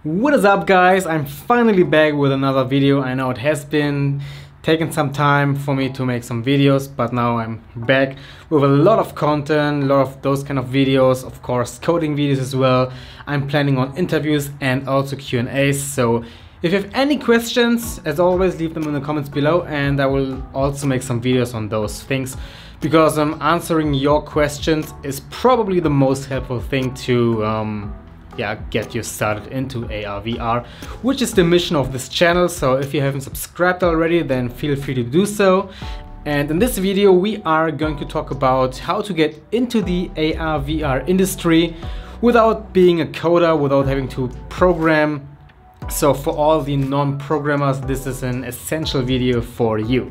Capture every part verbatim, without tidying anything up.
What is up, guys? I'm finally back with another video. I know it has been taking some time for me to make some videos, but now I'm back with a lot of content, a lot of those kind of videos, of course coding videos as well. I'm planning on interviews and also Q and A's, so if you have any questions, as always, leave them in the comments below and I will also make some videos on those things, because um, answering your questions is probably the most helpful thing to um, yeah, get you started into A R V R, which is the mission of this channel. So if you haven't subscribed already, then feel free to do so. And in this video we are going to talk about how to get into the A R V R industry without being a coder, without having to program. So for all the non-programmers, this is an essential video for you.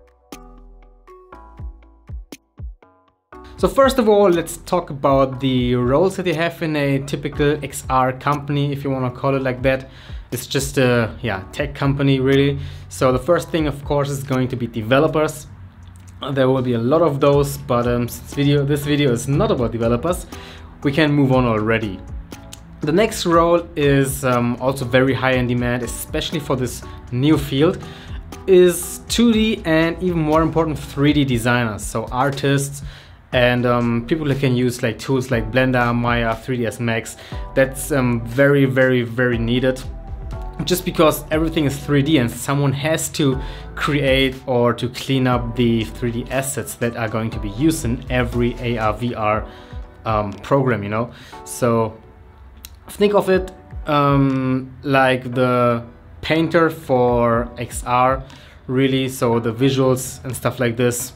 So first of all, let's talk about the roles that you have in a typical X R company, if you want to call it like that. It's just a yeah, tech company really. So the first thing, of course, is going to be developers. There will be a lot of those, but um, since video, this video is not about developers, we can move on already. The next role is um, also very high in demand, especially for this new field, is two D and even more important three D designers, so artists and um, people who can use like tools like Blender, Maya, three D S Max. That's um, very very very needed, just because everything is three D and someone has to create or to clean up the three D assets that are going to be used in every A R V R um, program, you know. So think of it um, like the painter for X R, really. So the visuals and stuff like this,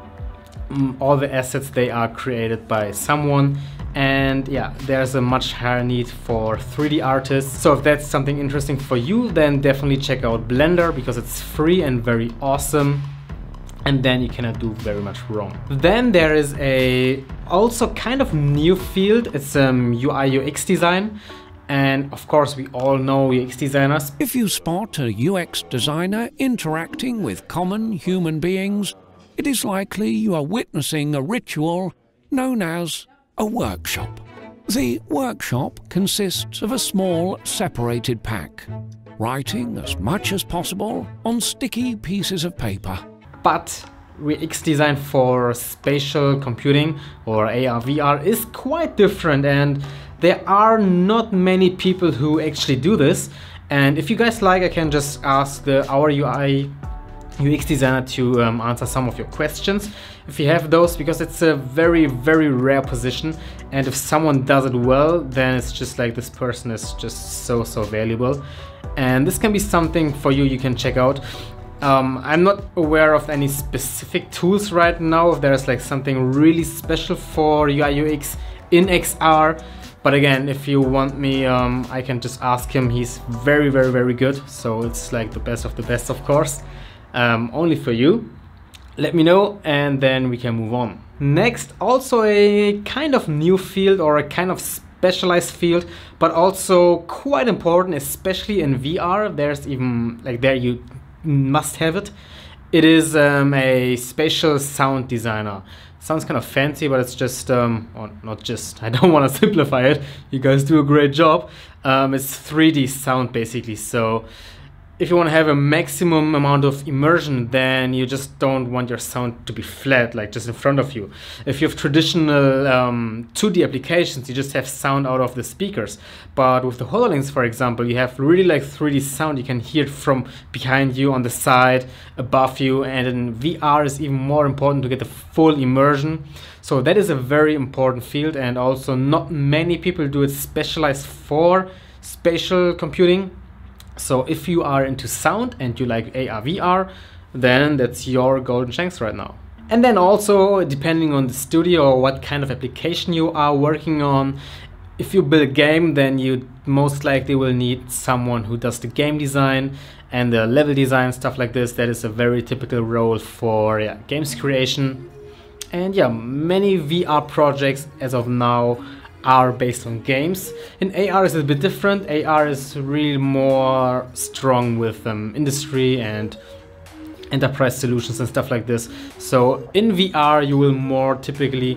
all the assets, they are created by someone, and yeah, there's a much higher need for three D artists. So if that's something interesting for you, then definitely check out Blender, because it's free and very awesome, and then you cannot do very much wrong. Then there is a also kind of new field. It's um, U I U X design, and of course we all know U X designers. If you spot a U X designer interacting with common human beings, it is likely you are witnessing a ritual known as a workshop. The workshop consists of a small separated pack, writing as much as possible on sticky pieces of paper. But U X design for spatial computing or A R V R is quite different, and there are not many people who actually do this. And if you guys like, I can just ask the our U I U X designer to um, answer some of your questions if you have those, because it's a very very rare position, and if someone does it well, then it's just like this person is just so so valuable, and this can be something for you you can check out. um, I'm not aware of any specific tools right now if there's like something really special for U I U X in X R, but again, if you want me, um, I can just ask him. He's very very very good, so it's like the best of the best, of course. Um, only for you. Let me know and then we can move on. Next, also a kind of new field or a kind of specialized field, but also quite important, especially in V R. There's even like there you must have it. It is um, a spatial sound designer. Sounds kind of fancy, but it's just um, or not just, I don't want to simplify it, you guys do a great job. Um, it's three D sound basically. So if you want to have a maximum amount of immersion, then you just don't want your sound to be flat, like just in front of you. If you have traditional um, two D applications, you just have sound out of the speakers. But with the HoloLens, for example, you have really like three D sound. You can hear it from behind you, on the side, above you, and in V R is even more important to get the full immersion. So that is a very important field, and also not many people do it specialized for spatial computing. So if you are into sound and you like A R V R, then that's your golden chance right now. And then also, depending on the studio or what kind of application you are working on, if you build a game, then you most likely will need someone who does the game design and the level design, stuff like this. That is a very typical role for yeah, games creation. And yeah, many V R projects as of now are based on games. In A R is a bit different. A R is really more strong with um, industry and enterprise solutions and stuff like this. So in V R you will more typically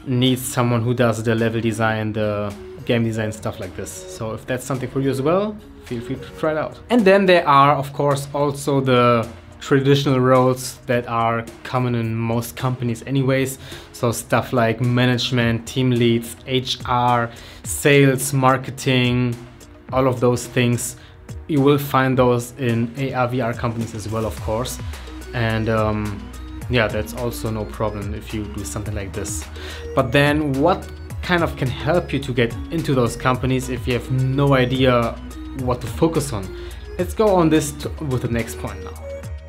needs someone who does the level design, the game design, stuff like this. So if that's something for you as well, feel free to try it out. And then there are, of course, also the traditional roles that are common in most companies anyways. So stuff like management, team leads, H R, sales, marketing, all of those things. You will find those in A R V R companies as well, of course. And um, yeah, that's also no problem if you do something like this. But then what kind of can help you to get into those companies if you have no idea what to focus on? Let's go on this to, with the next point now.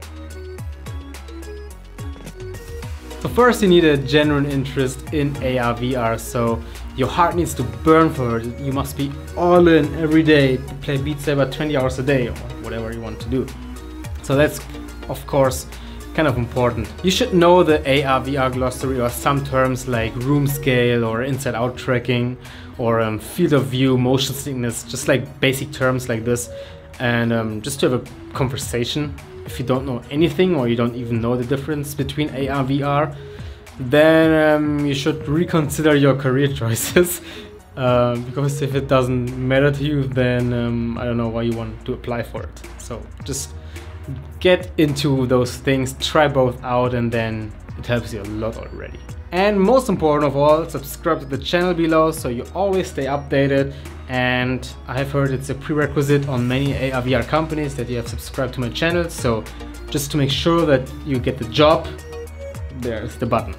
So first you need a genuine interest in A R V R, so your heart needs to burn for it. You must be all in every day to play Beat Saber twenty hours a day or whatever you want to do. So that's of course kind of important. You should know the A R V R glossary or some terms like room scale or inside out tracking or um, field of view, motion sickness, just like basic terms like this. And um, just to have a conversation. If you don't know anything or you don't even know the difference between A R V R, then um, you should reconsider your career choices. uh, because if it doesn't matter to you, then um, I don't know why you want to apply for it. So just get into those things, try both out, and then it helps you a lot already. And most important of all, subscribe to the channel below so you always stay updated. And I have heard it's a prerequisite on many A R V R companies that you have subscribed to my channel. So just to make sure that you get the job, there's the button.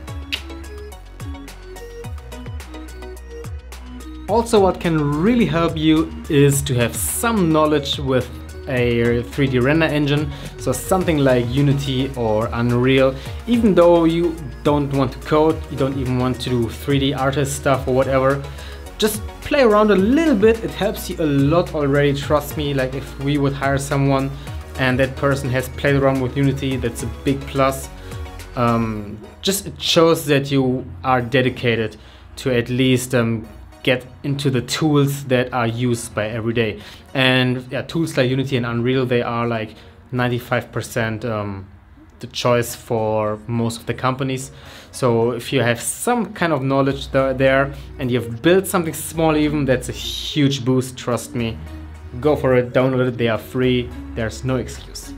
Also, what can really help you is to have some knowledge with a three D render engine, so something like Unity or Unreal. Even though you don't want to code, you don't even want to do three D artist stuff or whatever, just play around a little bit. It helps you a lot already, trust me. Like if we would hire someone and that person has played around with Unity, that's a big plus. Um, just it shows that you are dedicated to at least um, get into the tools that are used by every day. And yeah, tools like Unity and Unreal, they are like ninety-five percent um, the choice for most of the companies. So if you have some kind of knowledge there and you've built something small even, that's a huge boost, trust me. Go for it, download it, they are free, there's no excuse.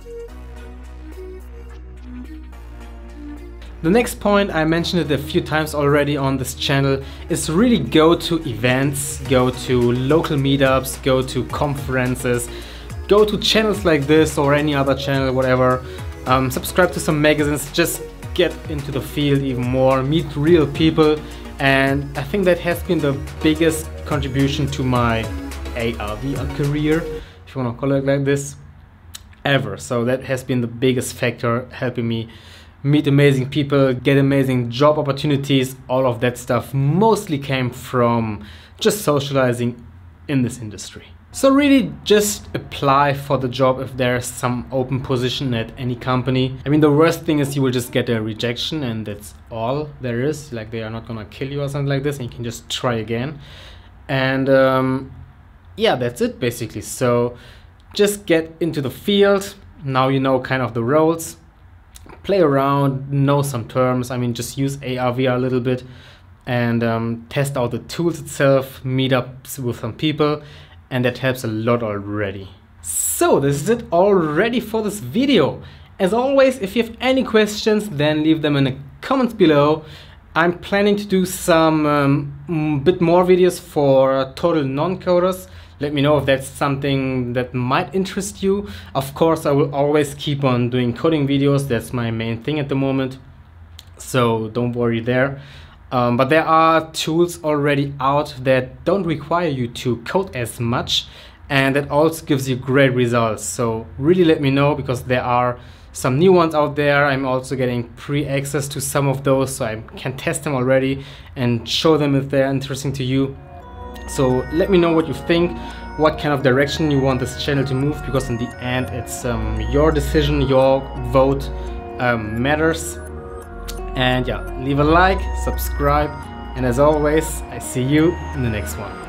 The next point, I mentioned it a few times already on this channel, is really go to events, go to local meetups, go to conferences, go to channels like this or any other channel, whatever. Um, subscribe to some magazines, just get into the field even more, meet real people. And I think that has been the biggest contribution to my A R V R career, if you want to call it like this, ever. So that has been the biggest factor helping me meet amazing people, get amazing job opportunities. All of that stuff mostly came from just socializing in this industry. So really just apply for the job if there's some open position at any company. I mean, the worst thing is you will just get a rejection and that's all there is. Like they are not gonna kill you or something like this and you can just try again. And um, yeah, that's it basically. So just get into the field. Now you know kind of the roles. Play around, know some terms. I mean, just use A R V R a little bit and um, test out the tools itself, meet up with some people, and that helps a lot already. So this is it already for this video. As always, if you have any questions, then leave them in the comments below. I'm planning to do some um, bit more videos for total non-coders. Let me know if that's something that might interest you. Of course, I will always keep on doing coding videos. That's my main thing at the moment. So don't worry there. Um, but there are tools already out that don't require you to code as much. And that also gives you great results. So really let me know because there are some new ones out there. I'm also getting pre-access to some of those. So I can test them already and show them if they're interesting to you. So let me know what you think, what kind of direction you want this channel to move, because in the end it's um, your decision, your vote um, matters. And yeah, leave a like, subscribe, and as always, I see you in the next one.